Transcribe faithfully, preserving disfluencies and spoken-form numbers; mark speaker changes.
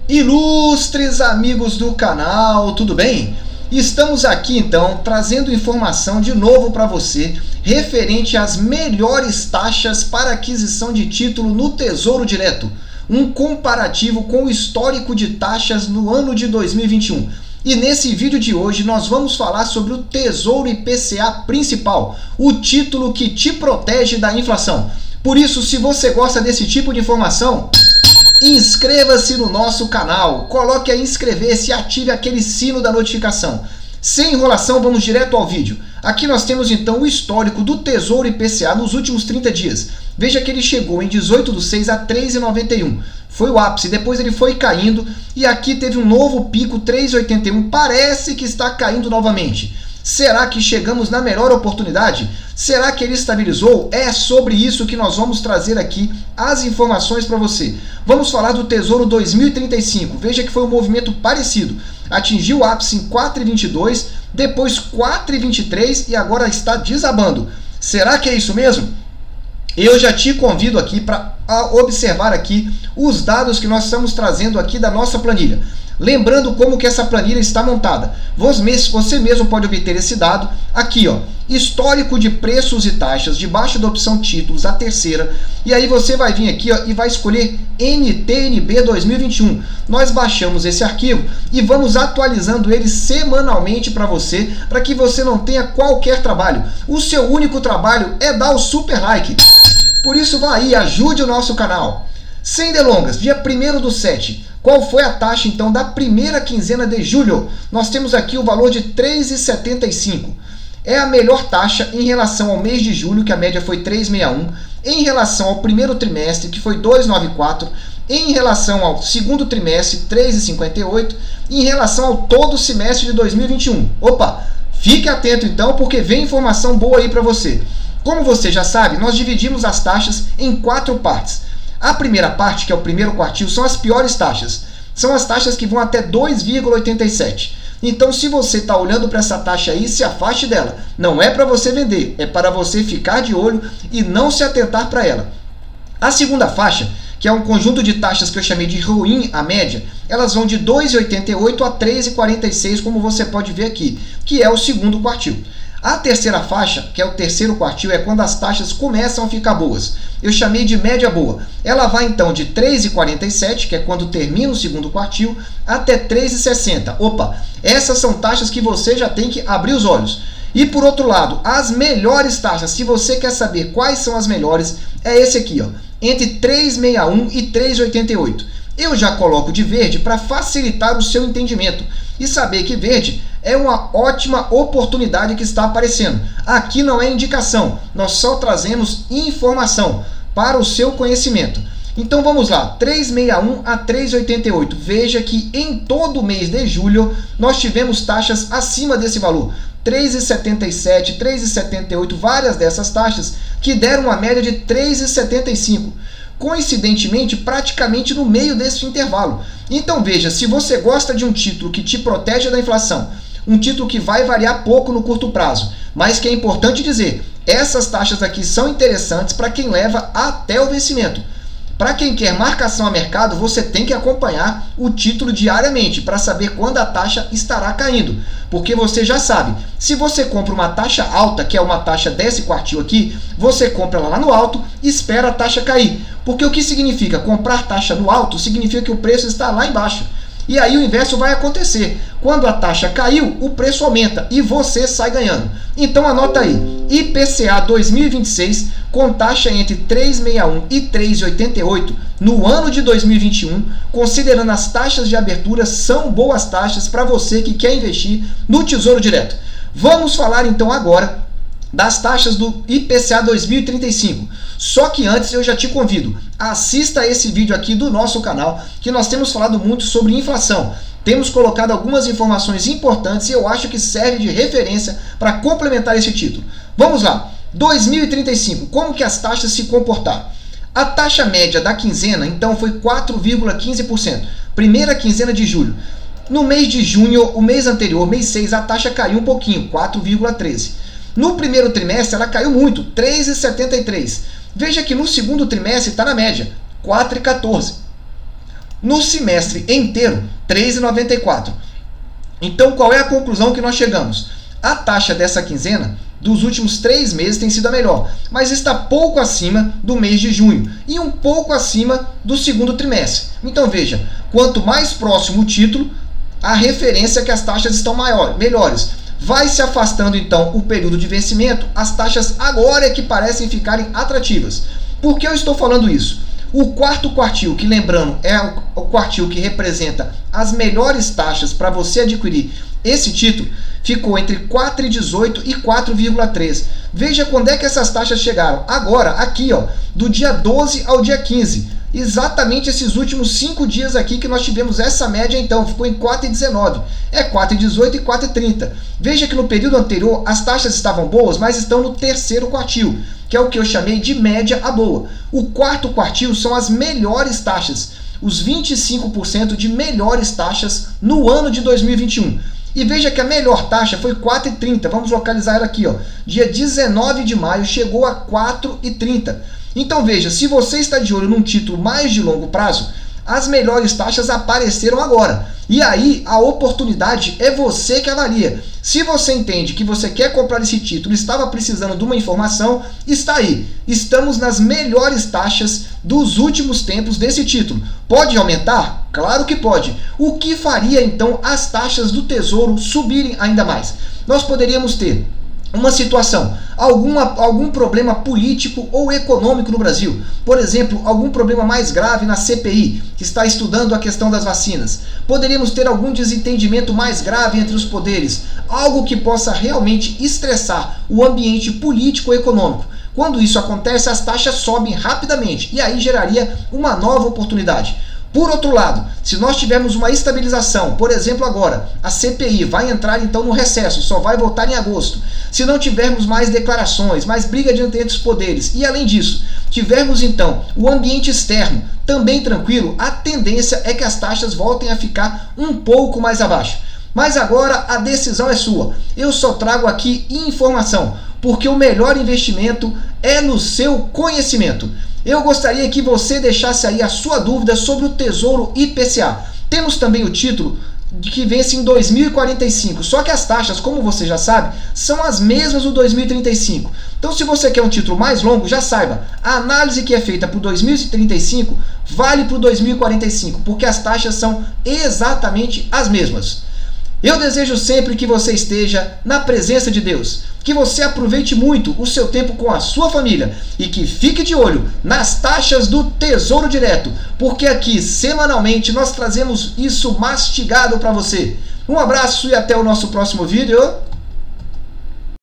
Speaker 1: Ilustres amigos do canal, tudo bem? Estamos aqui então trazendo informação de novo para você referente às melhores taxas para aquisição de título no Tesouro Direto. Um comparativo com o histórico de taxas no ano de dois mil e vinte e um. E nesse vídeo de hoje nós vamos falar sobre o Tesouro I P C A principal, o título que te protege da inflação. Por isso, se você gosta desse tipo de informação, inscreva-se no nosso canal, coloque aí inscrever-se e ative aquele sino da notificação. Sem enrolação, vamos direto ao vídeo. Aqui nós temos então o histórico do Tesouro I P C A nos últimos trinta dias. Veja que ele chegou em dezoito de seis a três reais e noventa e um. Foi o ápice, depois ele foi caindo e aqui teve um novo pico, três reais e oitenta e um. Parece que está caindo novamente. Será que chegamos na melhor oportunidade? Será que ele estabilizou? É sobre isso que nós vamos trazer aqui as informações para você. Vamos falar do Tesouro dois mil e trinta e cinco. Veja que foi um movimento parecido. Atingiu o ápice em quatro reais e vinte e dois, depois quatro reais e vinte e três e agora está desabando. Será que é isso mesmo? Eu já te convido aqui para observar aqui os dados que nós estamos trazendo aqui da nossa planilha. Lembrando como que essa planilha está montada. Você mesmo pode obter esse dado aqui, ó, histórico de preços e taxas, debaixo da opção títulos, a terceira. E aí você vai vir aqui, ó, e vai escolher N T N B dois mil e vinte e um. Nós baixamos esse arquivo e vamos atualizando ele semanalmente para você, para que você não tenha qualquer trabalho. O seu único trabalho é dar o super like. Por isso vá aí, ajude o nosso canal. Sem delongas, dia primeiro do sete. Qual foi a taxa, então, da primeira quinzena de julho? Nós temos aqui o valor de três reais e setenta e cinco. É a melhor taxa em relação ao mês de julho, que a média foi três reais e sessenta e um, em relação ao primeiro trimestre, que foi dois reais e noventa e quatro, em relação ao segundo trimestre, três reais e cinquenta e oito, e em relação ao todo semestre de dois mil e vinte e um. Opa, fique atento, então, porque vem informação boa aí para você. Como você já sabe, nós dividimos as taxas em quatro partes. A primeira parte, que é o primeiro quartil, são as piores taxas. São as taxas que vão até dois vírgula oitenta e sete. Então, se você está olhando para essa taxa aí, se afaste dela. Não é para você vender, é para você ficar de olho e não se atentar para ela. A segunda faixa, que é um conjunto de taxas que eu chamei de ruim à média, elas vão de dois reais e oitenta e oito a três reais e quarenta e seis, como você pode ver aqui, que é o segundo quartil. A terceira faixa, que é o terceiro quartil, é quando as taxas começam a ficar boas. Eu chamei de média boa. Ela vai então de três reais e quarenta e sete, que é quando termina o segundo quartil, até três reais e sessenta. Opa, essas são taxas que você já tem que abrir os olhos. E por outro lado, as melhores taxas, se você quer saber quais são as melhores, é esse aqui, ó, entre três reais e sessenta e um e três reais e oitenta e oito. Eu já coloco de verde para facilitar o seu entendimento e saber que verde é uma ótima oportunidade que está aparecendo. Aqui não é indicação, nós só trazemos informação para o seu conhecimento. Então vamos lá, três reais e sessenta e um a três reais e oitenta e oito. Veja que em todo o mês de julho nós tivemos taxas acima desse valor. três reais e setenta e sete, três reais e setenta e oito, várias dessas taxas que deram uma média de três reais e setenta e cinco. Coincidentemente, praticamente no meio desse intervalo. Então veja, se você gosta de um título que te protege da inflação, um título que vai variar pouco no curto prazo, mas que é importante dizer, essas taxas aqui são interessantes para quem leva até o vencimento. Para quem quer marcação a mercado, você tem que acompanhar o título diariamente para saber quando a taxa estará caindo. Porque você já sabe, se você compra uma taxa alta, que é uma taxa desse quartil aqui, você compra ela lá no alto e espera a taxa cair. Porque o que significa comprar taxa no alto significa que o preço está lá embaixo. E aí o inverso vai acontecer. Quando a taxa caiu, o preço aumenta e você sai ganhando. Então anota aí, I P C A dois mil e vinte e seis com taxa entre três reais e sessenta e um e três reais e oitenta e oito no ano de dois mil e vinte e um, considerando as taxas de abertura, são boas taxas para você que quer investir no Tesouro Direto. Vamos falar então agora das taxas do I P C A dois mil e trinta e cinco. Só que antes eu já te convido, assista esse vídeo aqui do nosso canal, que nós temos falado muito sobre inflação. Temos colocado algumas informações importantes e eu acho que serve de referência para complementar esse título. Vamos lá, dois mil e trinta e cinco, como que as taxas se comportaram? A taxa média da quinzena, então, foi quatro vírgula quinze por cento, primeira quinzena de julho. No mês de junho, o mês anterior, mês seis, a taxa caiu um pouquinho, quatro vírgula treze por cento. No primeiro trimestre, ela caiu muito, três vírgula setenta e três por cento. Veja que no segundo trimestre está na média, quatro vírgula quatorze por cento. No semestre inteiro, três reais e noventa e quatro centavos. Então, qual é a conclusão que nós chegamos? A taxa dessa quinzena dos últimos três meses tem sido a melhor, mas está pouco acima do mês de junho e um pouco acima do segundo trimestre. Então veja, quanto mais próximo o título, a referência é que as taxas estão maior, melhores. Vai se afastando então o período de vencimento, as taxas agora é que parecem ficarem atrativas. Por que eu estou falando isso? O quarto quartil, que lembrando é o quartil que representa as melhores taxas para você adquirir esse título, ficou entre quatro vírgula dezoito e quatro vírgula três. Veja quando é que essas taxas chegaram. Agora, aqui, ó, do dia doze ao dia quinze. Exatamente esses últimos cinco dias aqui que nós tivemos essa média, então, ficou em quatro vírgula dezenove. É quatro vírgula dezoito e quatro vírgula trinta. Veja que no período anterior as taxas estavam boas, mas estão no terceiro quartil, que é o que eu chamei de média a boa. O quarto quartil são as melhores taxas, os vinte e cinco por cento de melhores taxas no ano de dois mil e vinte e um. E veja que a melhor taxa foi quatro vírgula trinta. Vamos localizar ela aqui, ó. Dia dezenove de maio chegou a quatro vírgula trinta. Então veja, se você está de olho num título mais de longo prazo, as melhores taxas apareceram agora. E aí a oportunidade é você que avalia. Se você entende que você quer comprar esse título e estava precisando de uma informação, está aí. Estamos nas melhores taxas dos últimos tempos desse título. Pode aumentar? Claro que pode. O que faria então as taxas do Tesouro subirem ainda mais? Nós poderíamos ter uma situação, alguma, algum problema político ou econômico no Brasil. Por exemplo, algum problema mais grave na C P I, que está estudando a questão das vacinas. Poderíamos ter algum desentendimento mais grave entre os poderes, algo que possa realmente estressar o ambiente político-econômico. Quando isso acontece, as taxas sobem rapidamente e aí geraria uma nova oportunidade. Por outro lado, se nós tivermos uma estabilização, por exemplo agora, a C P I vai entrar então no recesso, só vai voltar em agosto. Se não tivermos mais declarações, mais briga entre os poderes e além disso, tivermos então o ambiente externo também tranquilo, a tendência é que as taxas voltem a ficar um pouco mais abaixo. Mas agora a decisão é sua. Eu só trago aqui informação, porque o melhor investimento é no seu conhecimento. Eu gostaria que você deixasse aí a sua dúvida sobre o Tesouro I P C A. Temos também o título que vence em dois mil e quarenta e cinco, só que as taxas, como você já sabe, são as mesmas do dois mil e trinta e cinco. Então, se você quer um título mais longo, já saiba, a análise que é feita para o dois mil e trinta e cinco vale para o dois mil e quarenta e cinco, porque as taxas são exatamente as mesmas. Eu desejo sempre que você esteja na presença de Deus, que você aproveite muito o seu tempo com a sua família e que fique de olho nas taxas do Tesouro Direto, porque aqui semanalmente nós trazemos isso mastigado para você. Um abraço e até o nosso próximo vídeo.